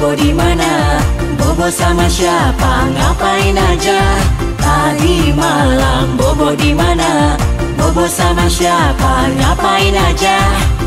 Bobo dimana? Bobo sama siapa? Ngapain aja? Tadi malam Bobo dimana? Bobo sama siapa? Ngapain aja?